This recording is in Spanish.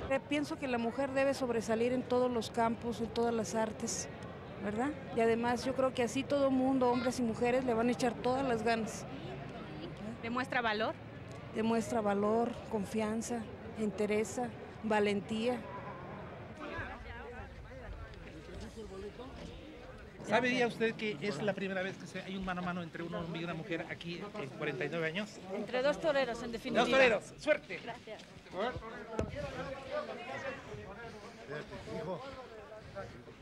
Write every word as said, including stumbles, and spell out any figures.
Eh, Pienso que la mujer debe sobresalir en todos los campos, en todas las artes, ¿verdad? Y además yo creo que así todo mundo, hombres y mujeres, le van a echar todas las ganas. ¿Demuestra valor? Demuestra valor, confianza, entereza, valentía. ¿Sabería usted que es la primera vez que se- hay un mano a mano entre un hombre y una mujer aquí en cuarenta y nueve años? Entre dos toreros, en definitiva. ¡Dos toreros! ¡Suerte! Gracias. Hijo.